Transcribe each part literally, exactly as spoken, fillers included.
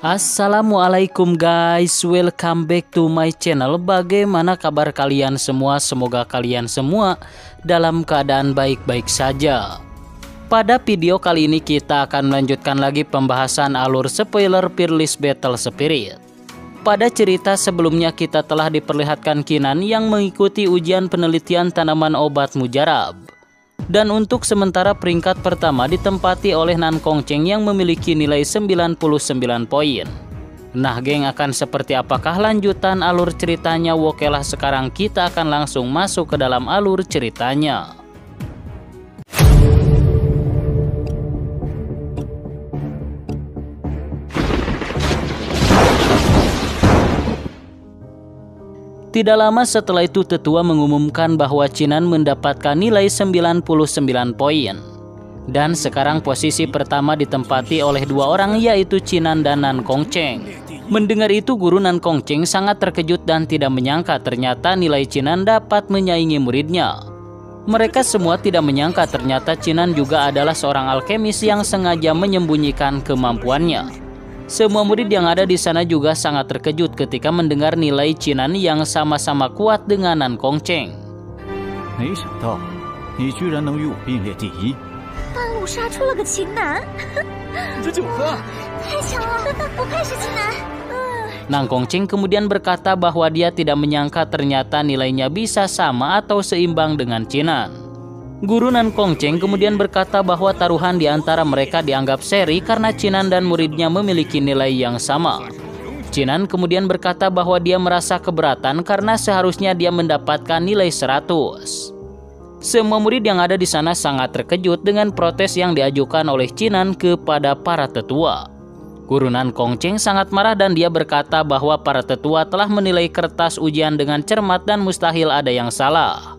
Assalamualaikum guys, welcome back to my channel. Bagaimana kabar kalian semua? Semoga kalian semua dalam keadaan baik-baik saja. Pada video kali ini kita akan melanjutkan lagi pembahasan alur spoiler Fearless Battle Spirit. Pada cerita sebelumnya kita telah diperlihatkan Qinan yang mengikuti ujian penelitian tanaman obat mujarab. Dan untuk sementara peringkat pertama ditempati oleh Nan Kongqing yang memiliki nilai sembilan puluh sembilan poin. Nah geng, akan seperti apakah lanjutan alur ceritanya? Wokelah sekarang kita akan langsung masuk ke dalam alur ceritanya. Tidak lama setelah itu tetua mengumumkan bahwa Qinan mendapatkan nilai sembilan puluh sembilan poin. Dan sekarang posisi pertama ditempati oleh dua orang, yaitu Qinan dan Nan Kongqing. Mendengar itu guru Nan Kongqing sangat terkejut dan tidak menyangka ternyata nilai Qinan dapat menyaingi muridnya. Mereka semua tidak menyangka ternyata Qinan juga adalah seorang alkemis yang sengaja menyembunyikan kemampuannya. Semua murid yang ada di sana juga sangat terkejut ketika mendengar nilai Qinan yang sama-sama kuat dengan Nan Kongqing. Nan Kongqing kemudian berkata bahwa dia tidak menyangka ternyata nilainya bisa sama atau seimbang dengan Qinan. Guru Nan Kongqing kemudian berkata bahwa taruhan di antara mereka dianggap seri karena Qinan dan muridnya memiliki nilai yang sama. Qinan kemudian berkata bahwa dia merasa keberatan karena seharusnya dia mendapatkan nilai seratus. Semua murid yang ada di sana sangat terkejut dengan protes yang diajukan oleh Qinan kepada para tetua. Guru Nan Kongqing sangat marah dan dia berkata bahwa para tetua telah menilai kertas ujian dengan cermat dan mustahil ada yang salah.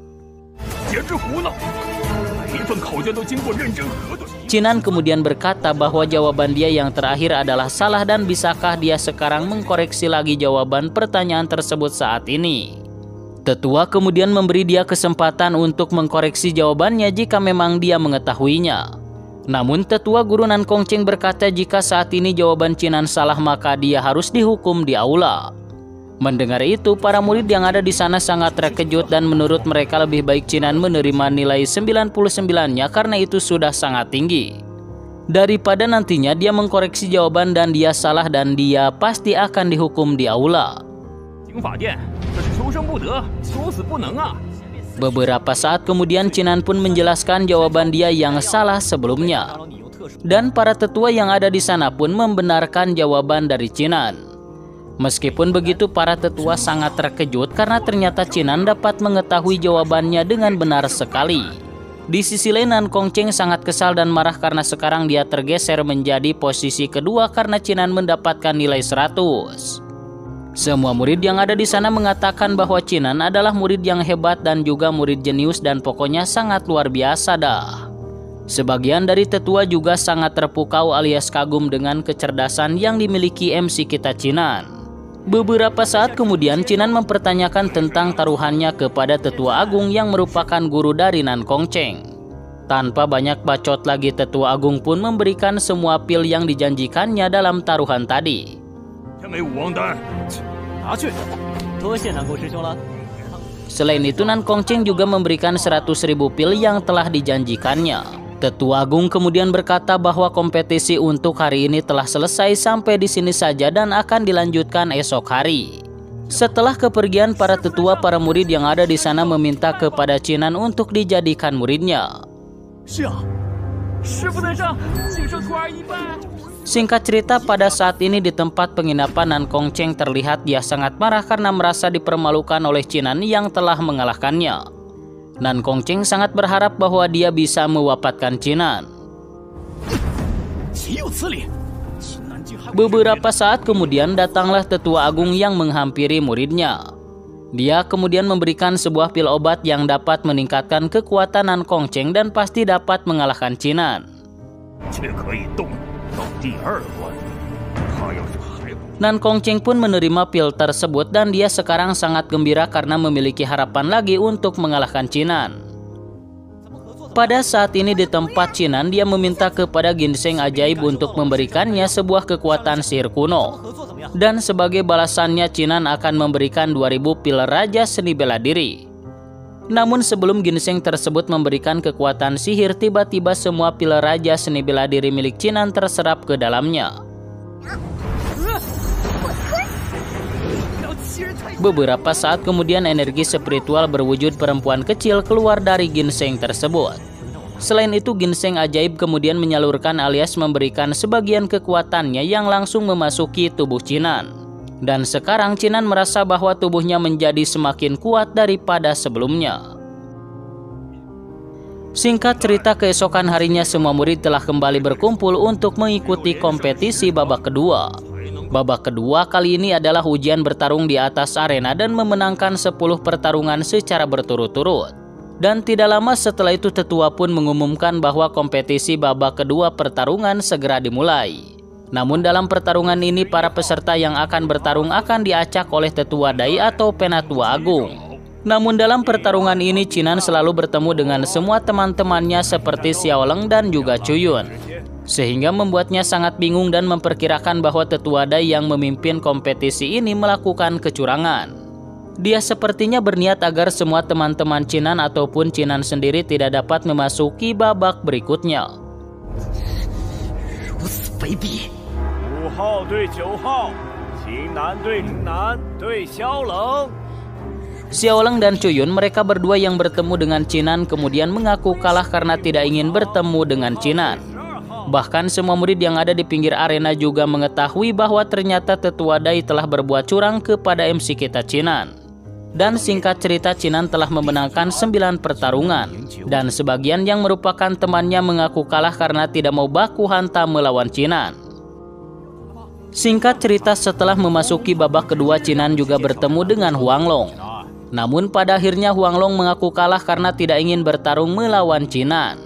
Qinan kemudian berkata bahwa jawaban dia yang terakhir adalah salah dan bisakah dia sekarang mengkoreksi lagi jawaban pertanyaan tersebut saat ini. Tetua kemudian memberi dia kesempatan untuk mengkoreksi jawabannya jika memang dia mengetahuinya. Namun tetua guru Nan Kongqing berkata jika saat ini jawaban Qinan salah maka dia harus dihukum di aula. Mendengar itu, para murid yang ada di sana sangat terkejut dan menurut mereka lebih baik Qinan menerima nilai sembilan puluh sembilan-nya karena itu sudah sangat tinggi. Daripada nantinya dia mengkoreksi jawaban dan dia salah dan dia pasti akan dihukum di aula. Beberapa saat kemudian Qinan pun menjelaskan jawaban dia yang salah sebelumnya. Dan para tetua yang ada di sana pun membenarkan jawaban dari Qinan. Meskipun begitu, para tetua sangat terkejut karena ternyata Qinan dapat mengetahui jawabannya dengan benar sekali. Di sisi lain, Nan Kongqing sangat kesal dan marah karena sekarang dia tergeser menjadi posisi kedua karena Qinan mendapatkan nilai seratus. Semua murid yang ada di sana mengatakan bahwa Qinan adalah murid yang hebat dan juga murid jenius dan pokoknya sangat luar biasa dah. Sebagian dari tetua juga sangat terpukau alias kagum dengan kecerdasan yang dimiliki M C kita Qinan. Beberapa saat kemudian Qinan mempertanyakan tentang taruhannya kepada tetua agung yang merupakan guru dari Nan Kongqing. Tanpa banyak bacot lagi, tetua agung pun memberikan semua pil yang dijanjikannya dalam taruhan tadi. Selain itu, Nan Kongqing juga memberikan seratus ribu pil yang telah dijanjikannya. Tetua agung kemudian berkata bahwa kompetisi untuk hari ini telah selesai sampai di sini saja dan akan dilanjutkan esok hari. Setelah kepergian para tetua, para murid yang ada di sana meminta kepada Qinan untuk dijadikan muridnya. Singkat cerita, pada saat ini di tempat penginapan Nan Kongqing terlihat dia sangat marah karena merasa dipermalukan oleh Qinan yang telah mengalahkannya. Nan Kongqing sangat berharap bahwa dia bisa mewafatkan Qinan. Beberapa saat kemudian datanglah tetua agung yang menghampiri muridnya. Dia kemudian memberikan sebuah pil obat yang dapat meningkatkan kekuatan Nan Kongqing dan pasti dapat mengalahkan Qinan. Nan Kongqing pun menerima pil tersebut dan dia sekarang sangat gembira karena memiliki harapan lagi untuk mengalahkan Qinan. Pada saat ini di tempat Chinan, dia meminta kepada ginseng ajaib untuk memberikannya sebuah kekuatan sihir kuno. Dan sebagai balasannya, Chinan akan memberikan dua ribu pil Raja Seni Bela Diri. Namun sebelum ginseng tersebut memberikan kekuatan sihir, tiba-tiba semua pil Raja Seni Bela Diri milik Chinan terserap ke dalamnya. Beberapa saat kemudian energi spiritual berwujud perempuan kecil keluar dari ginseng tersebut. Selain itu, ginseng ajaib kemudian menyalurkan alias memberikan sebagian kekuatannya yang langsung memasuki tubuh Chinan. Dan sekarang Chinan merasa bahwa tubuhnya menjadi semakin kuat daripada sebelumnya. Singkat cerita, keesokan harinya semua murid telah kembali berkumpul untuk mengikuti kompetisi babak kedua. Babak kedua kali ini adalah ujian bertarung di atas arena dan memenangkan sepuluh pertarungan secara berturut-turut. Dan tidak lama setelah itu tetua pun mengumumkan bahwa kompetisi babak kedua pertarungan segera dimulai. Namun dalam pertarungan ini para peserta yang akan bertarung akan diacak oleh tetua dai atau penatua agung. Namun dalam pertarungan ini Chinan selalu bertemu dengan semua teman-temannya seperti Xiaolong dan juga Cuyun. Sehingga membuatnya sangat bingung dan memperkirakan bahwa tetua dai yang memimpin kompetisi ini melakukan kecurangan. Dia sepertinya berniat agar semua teman-teman Chinan ataupun Chinan sendiri tidak dapat memasuki babak berikutnya. Xiaolong dan Cuyun, mereka berdua yang bertemu dengan Chinan kemudian mengaku kalah karena tidak ingin bertemu dengan Chinan. Bahkan semua murid yang ada di pinggir arena juga mengetahui bahwa ternyata tetua dai telah berbuat curang kepada M C kita Chinan. Dan singkat cerita, Chinan telah memenangkan sembilan pertarungan. Dan sebagian yang merupakan temannya mengaku kalah karena tidak mau baku hantam melawan Chinan. Singkat cerita, setelah memasuki babak kedua, Chinan juga bertemu dengan Huanglong. Namun pada akhirnya Huanglong mengaku kalah karena tidak ingin bertarung melawan Chinan.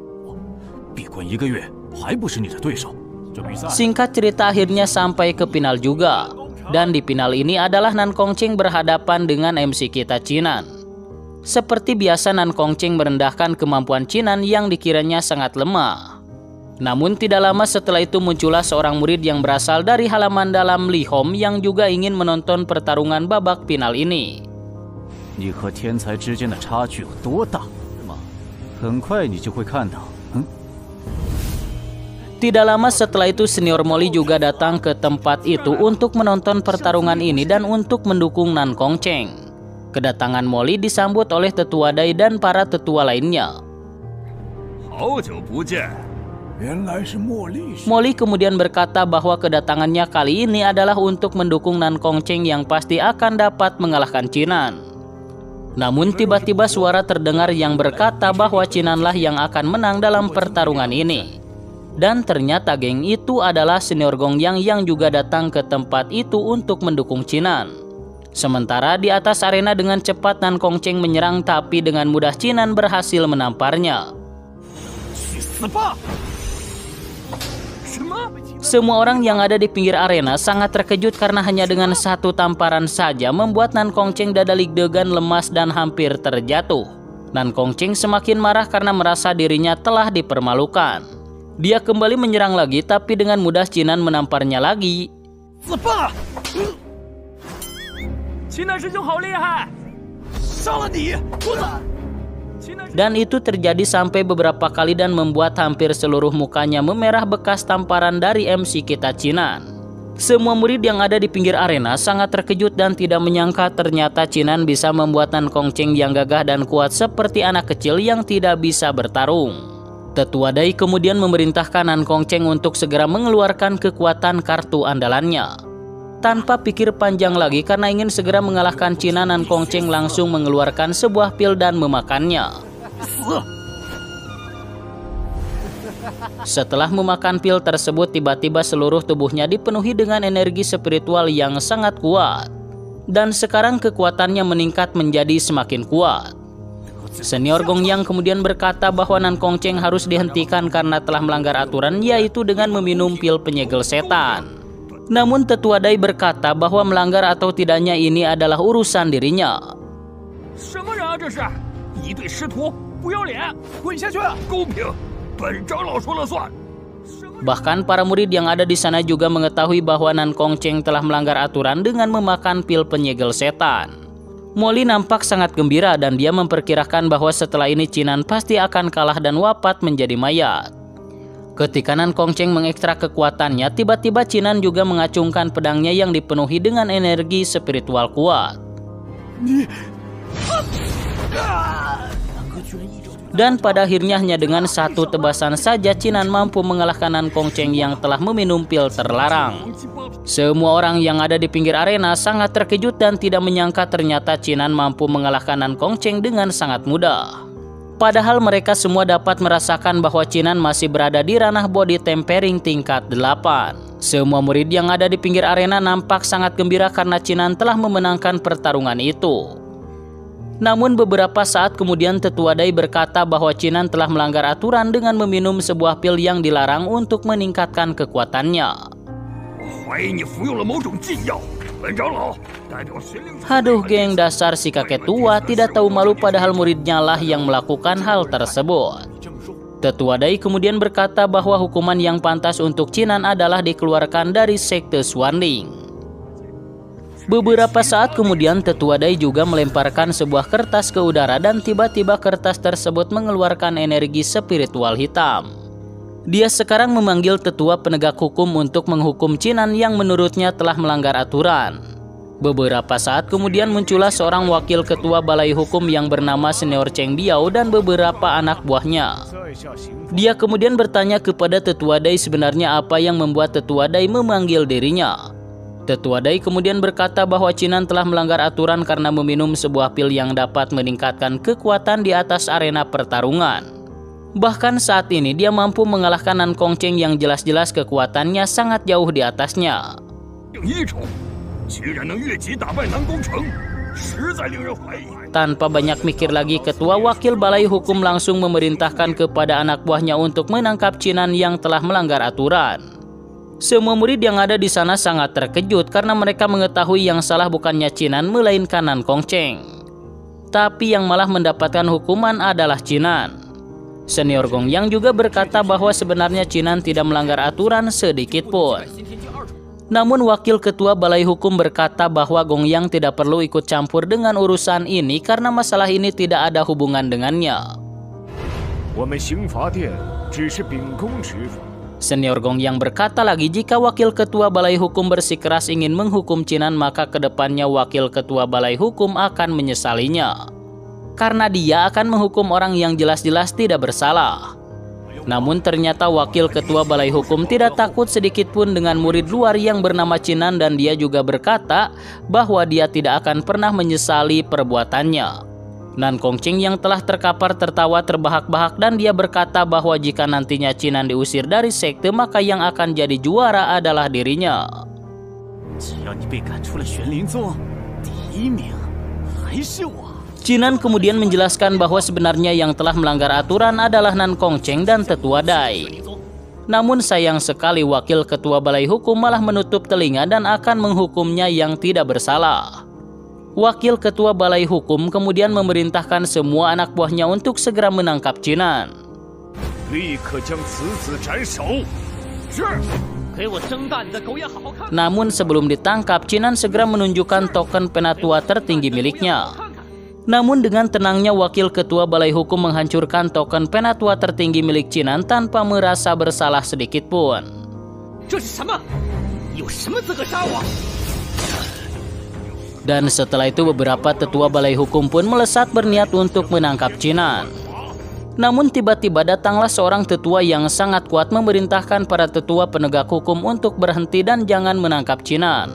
Singkat cerita, akhirnya sampai ke final juga. Dan di final ini adalah Nan Kongqing berhadapan dengan M C kita Chinan. Seperti biasa, Nan Kongqing merendahkan kemampuan Chinan yang dikiranya sangat lemah. Namun tidak lama setelah itu muncullah seorang murid yang berasal dari halaman dalam Li Hom yang juga ingin menonton pertarungan babak final ini. Tidak lama setelah itu senior Molly juga datang ke tempat itu untuk menonton pertarungan ini dan untuk mendukung Nan Kongqing. Kedatangan Molly disambut oleh tetua dai dan para tetua lainnya. Molly kemudian berkata bahwa kedatangannya kali ini adalah untuk mendukung Nan Kongqing yang pasti akan dapat mengalahkan Chinan. Namun tiba-tiba suara terdengar yang berkata bahwa Chinanlah yang akan menang dalam pertarungan ini. Dan ternyata geng itu adalah senior Gongyang yang juga datang ke tempat itu untuk mendukung Chinan. Sementara di atas arena dengan cepat Nan Kongqing menyerang, tapi dengan mudah Chinan berhasil menamparnya. Semua orang yang ada di pinggir arena sangat terkejut karena hanya dengan satu tamparan saja membuat Nan Kongqing dada lig-degan lemas dan hampir terjatuh. Nan Kongqing semakin marah karena merasa dirinya telah dipermalukan. Dia kembali menyerang lagi, tapi dengan mudah Chinan menamparnya lagi. Dan itu terjadi sampai beberapa kali dan membuat hampir seluruh mukanya memerah bekas tamparan dari M C kita Chinan. Semua murid yang ada di pinggir arena sangat terkejut dan tidak menyangka ternyata Chinan bisa membuat Nan Kongqing yang gagah dan kuat seperti anak kecil yang tidak bisa bertarung. Tetua dai kemudian memerintahkan Nan Kongqing untuk segera mengeluarkan kekuatan kartu andalannya. Tanpa pikir panjang lagi karena ingin segera mengalahkan Chinan, Nan Kongqing langsung mengeluarkan sebuah pil dan memakannya. Setelah memakan pil tersebut, tiba-tiba seluruh tubuhnya dipenuhi dengan energi spiritual yang sangat kuat. Dan sekarang kekuatannya meningkat menjadi semakin kuat. Senior Gongyang kemudian berkata bahwa Nan Kongqing harus dihentikan karena telah melanggar aturan, yaitu dengan meminum pil penyegel setan. Namun tetua dai berkata bahwa melanggar atau tidaknya ini adalah urusan dirinya. Bahkan para murid yang ada di sana juga mengetahui bahwa Nan Kongcheng telah melanggar aturan dengan memakan pil penyegel setan. Molly nampak sangat gembira dan dia memperkirakan bahwa setelah ini Chinan pasti akan kalah dan wafat menjadi mayat. Ketika Nan Kongcheng mengekstrak kekuatannya, tiba-tiba Chinan juga mengacungkan pedangnya yang dipenuhi dengan energi spiritual kuat. Dan pada akhirnya hanya dengan satu tebasan saja Chinan mampu mengalahkan Nan Kongcheng yang telah meminum pil terlarang. Semua orang yang ada di pinggir arena sangat terkejut dan tidak menyangka ternyata Chinan mampu mengalahkan Nan Kongcheng dengan sangat mudah. Padahal mereka semua dapat merasakan bahwa Chinan masih berada di ranah body tempering tingkat delapan. Semua murid yang ada di pinggir arena nampak sangat gembira karena Chinan telah memenangkan pertarungan itu. Namun beberapa saat kemudian Tetua Dai berkata bahwa Chinan telah melanggar aturan dengan meminum sebuah pil yang dilarang untuk meningkatkan kekuatannya. Haduh geng, dasar si kakek tua tidak tahu malu padahal muridnya lah yang melakukan hal tersebut. Tetua Dai kemudian berkata bahwa hukuman yang pantas untuk Chinan adalah dikeluarkan dari sekte Xuanling. Beberapa saat kemudian Tetua Dai juga melemparkan sebuah kertas ke udara dan tiba-tiba kertas tersebut mengeluarkan energi spiritual hitam. Dia sekarang memanggil tetua penegak hukum untuk menghukum Chinan yang menurutnya telah melanggar aturan. Beberapa saat kemudian muncullah seorang wakil ketua balai hukum yang bernama Senior Cheng Biao dan beberapa anak buahnya. Dia kemudian bertanya kepada Tetua Dai sebenarnya apa yang membuat Tetua Dai memanggil dirinya. Tetua Dai kemudian berkata bahwa Chinan telah melanggar aturan karena meminum sebuah pil yang dapat meningkatkan kekuatan di atas arena pertarungan. Bahkan saat ini dia mampu mengalahkan Nan Kongcheng yang jelas-jelas kekuatannya sangat jauh di atasnya. Tanpa banyak mikir lagi, ketua wakil balai hukum langsung memerintahkan kepada anak buahnya untuk menangkap Chinan yang telah melanggar aturan. Semua murid yang ada di sana sangat terkejut karena mereka mengetahui yang salah bukannya Chinan melainkan Nan Kongcheng. Tapi yang malah mendapatkan hukuman adalah Chinan. Senior Gong Yang juga berkata bahwa sebenarnya Chinan tidak melanggar aturan sedikit pun. Namun wakil ketua balai hukum berkata bahwa Gong Yang tidak perlu ikut campur dengan urusan ini karena masalah ini tidak ada hubungan dengannya. Senior Gong Yang berkata lagi jika wakil ketua balai hukum bersikeras ingin menghukum Chinan maka kedepannya wakil ketua balai hukum akan menyesalinya. Karena dia akan menghukum orang yang jelas-jelas tidak bersalah. Namun ternyata wakil ketua balai hukum tidak takut sedikit pun dengan murid luar yang bernama Chinan dan dia juga berkata bahwa dia tidak akan pernah menyesali perbuatannya. Nan Kongcheng yang telah terkapar tertawa terbahak-bahak dan dia berkata bahwa jika nantinya Chinan diusir dari sekte maka yang akan jadi juara adalah dirinya. Chinan kemudian menjelaskan bahwa sebenarnya yang telah melanggar aturan adalah Nan Kongcheng dan Tetua Dai. Namun sayang sekali wakil ketua balai hukum malah menutup telinga dan akan menghukumnya yang tidak bersalah. Wakil ketua balai hukum kemudian memerintahkan semua anak buahnya untuk segera menangkap Chinan. Namun sebelum ditangkap, Chinan segera menunjukkan token penatua tertinggi miliknya. Namun dengan tenangnya wakil ketua balai hukum menghancurkan token penatua tertinggi milik Chinan tanpa merasa bersalah sedikit pun. Dan setelah itu beberapa tetua balai hukum pun melesat berniat untuk menangkap Chinan. Namun tiba-tiba datanglah seorang tetua yang sangat kuat memerintahkan para tetua penegak hukum untuk berhenti dan jangan menangkap Chinan.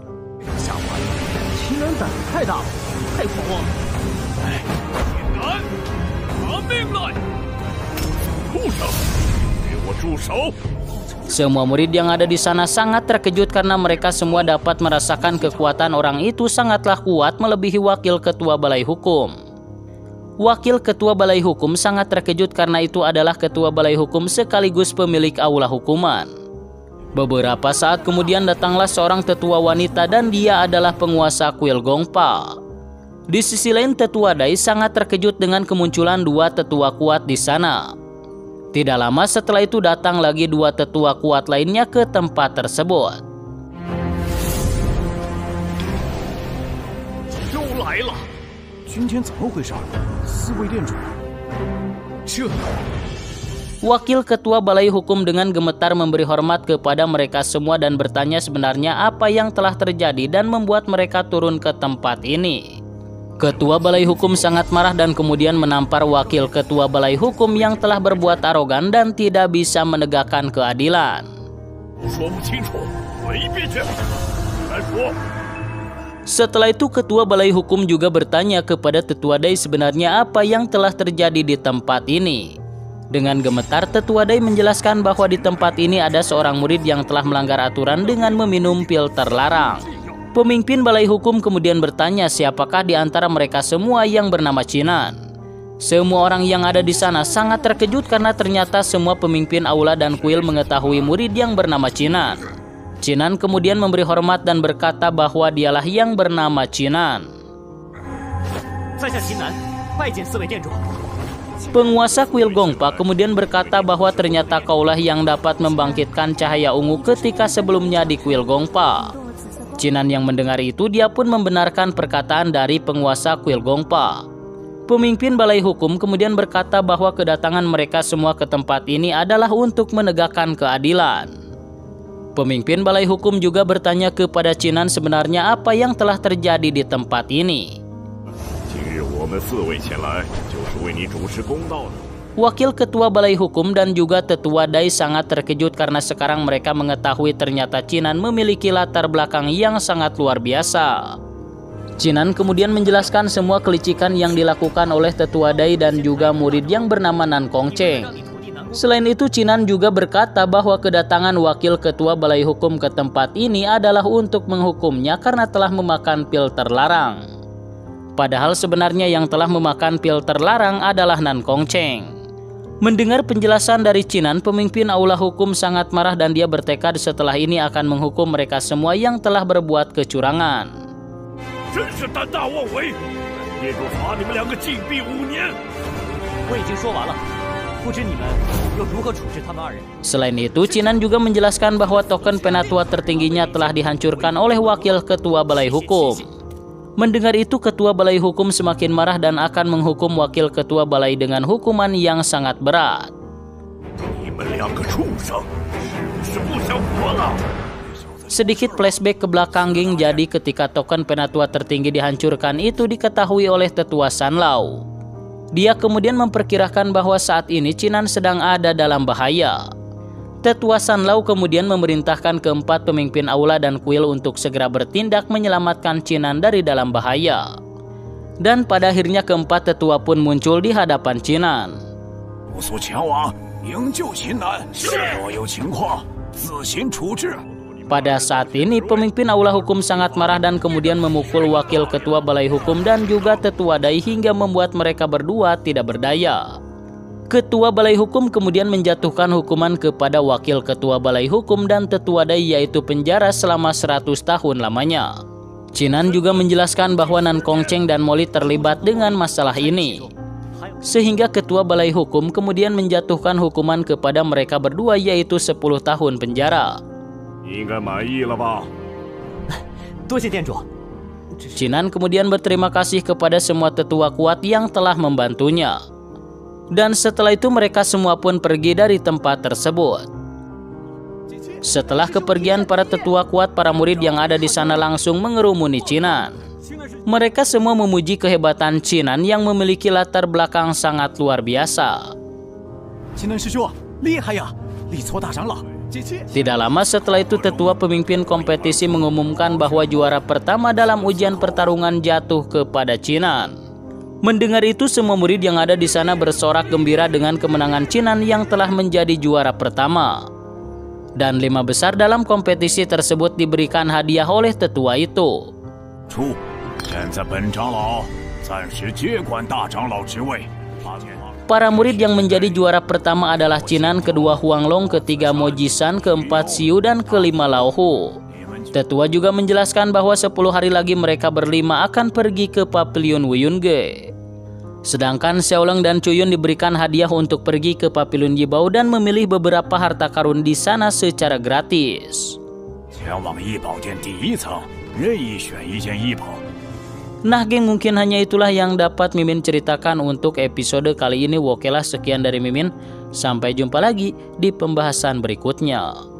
Semua murid yang ada di sana sangat terkejut karena mereka semua dapat merasakan kekuatan orang itu sangatlah kuat melebihi wakil ketua balai hukum. Wakil ketua balai hukum sangat terkejut karena itu adalah ketua balai hukum sekaligus pemilik aula hukuman. Beberapa saat kemudian datanglah seorang tetua wanita dan dia adalah penguasa kuil Gongpa. Di sisi lain, Tetua Dai sangat terkejut dengan kemunculan dua tetua kuat di sana. Tidak lama setelah itu datang lagi dua tetua kuat lainnya ke tempat tersebut. Wakil ketua Balai Hukum dengan gemetar memberi hormat kepada mereka semua dan bertanya sebenarnya apa yang telah terjadi dan membuat mereka turun ke tempat ini. Ketua Balai Hukum sangat marah dan kemudian menampar wakil ketua Balai Hukum yang telah berbuat arogan dan tidak bisa menegakkan keadilan. Setelah itu ketua Balai Hukum juga bertanya kepada Tetua Dai sebenarnya apa yang telah terjadi di tempat ini. Dengan gemetar, Tetua Dai menjelaskan bahwa di tempat ini ada seorang murid yang telah melanggar aturan dengan meminum pil terlarang. Pemimpin Balai Hukum kemudian bertanya siapakah di antara mereka semua yang bernama Chinan. Semua orang yang ada di sana sangat terkejut karena ternyata semua pemimpin aula dan kuil mengetahui murid yang bernama Chinan. Chinan kemudian memberi hormat dan berkata bahwa dialah yang bernama Chinan. Penguasa kuil Gongpa kemudian berkata bahwa ternyata kaulah yang dapat membangkitkan cahaya ungu ketika sebelumnya di kuil Gongpa. Chinan yang mendengar itu, dia pun membenarkan perkataan dari penguasa kuil Gongpa. Pemimpin Balai Hukum kemudian berkata bahwa kedatangan mereka semua ke tempat ini adalah untuk menegakkan keadilan. Pemimpin Balai Hukum juga bertanya kepada Chinan sebenarnya apa yang telah terjadi di tempat ini. Wakil ketua Balai Hukum dan juga Tetua Dai sangat terkejut karena sekarang mereka mengetahui ternyata Chinan memiliki latar belakang yang sangat luar biasa. Chinan kemudian menjelaskan semua kelicikan yang dilakukan oleh Tetua Dai dan juga murid yang bernama Nan Kongcheng. Selain itu, Chinan juga berkata bahwa kedatangan wakil ketua Balai Hukum ke tempat ini adalah untuk menghukumnya karena telah memakan pil terlarang. Padahal sebenarnya yang telah memakan pil terlarang adalah Nan Kongcheng. Mendengar penjelasan dari Chinan, pemimpin aula hukum sangat marah dan dia bertekad setelah ini akan menghukum mereka semua yang telah berbuat kecurangan. Selain itu, Chinan juga menjelaskan bahwa token penatua tertingginya telah dihancurkan oleh wakil ketua Balai Hukum. Mendengar itu, ketua Balai Hukum semakin marah dan akan menghukum wakil ketua Balai dengan hukuman yang sangat berat. Sedikit flashback ke belakang Ging, jadi ketika token penatua tertinggi dihancurkan itu diketahui oleh Tetua Sanlao. Dia kemudian memperkirakan bahwa saat ini Chinan sedang ada dalam bahaya. Tetua Sanlao kemudian memerintahkan keempat pemimpin aula dan kuil untuk segera bertindak menyelamatkan Chinan dari dalam bahaya. Dan pada akhirnya keempat tetua pun muncul di hadapan Chinan. Pada saat ini pemimpin aula hukum sangat marah dan kemudian memukul wakil ketua Balai Hukum dan juga Tetua Dai hingga membuat mereka berdua tidak berdaya. Ketua Balai Hukum kemudian menjatuhkan hukuman kepada wakil ketua Balai Hukum dan Tetua Dai, yaitu penjara selama seratus tahun lamanya. Chinan juga menjelaskan bahwa Nan Kongcheng dan Molly terlibat dengan masalah ini. Sehingga ketua Balai Hukum kemudian menjatuhkan hukuman kepada mereka berdua, yaitu sepuluh tahun penjara. Chinan kemudian berterima kasih kepada semua tetua kuat yang telah membantunya. Dan setelah itu mereka semua pun pergi dari tempat tersebut. Setelah kepergian para tetua kuat, para murid yang ada di sana langsung mengerumuni Chinan. Mereka semua memuji kehebatan Chinan yang memiliki latar belakang sangat luar biasa. Tidak lama setelah itu tetua pemimpin kompetisi mengumumkan bahwa juara pertama dalam ujian pertarungan jatuh kepada Chinan. Mendengar itu, semua murid yang ada di sana bersorak gembira dengan kemenangan Chinan yang telah menjadi juara pertama. Dan lima besar dalam kompetisi tersebut diberikan hadiah oleh tetua itu. Para murid yang menjadi juara pertama adalah Chinan, kedua Huanglong, ketiga Mojisan, keempat Xiu, dan kelima Lao Hu. Tetua juga menjelaskan bahwa sepuluh hari lagi mereka berlima akan pergi ke Pavilion Wuyunge. Sedangkan Xiaolong dan Cuyun diberikan hadiah untuk pergi ke Pavilion Yibao dan memilih beberapa harta karun di sana secara gratis. Nah geng, mungkin hanya itulah yang dapat Mimin ceritakan untuk episode kali ini. Oke lah, sekian dari Mimin. Sampai jumpa lagi di pembahasan berikutnya.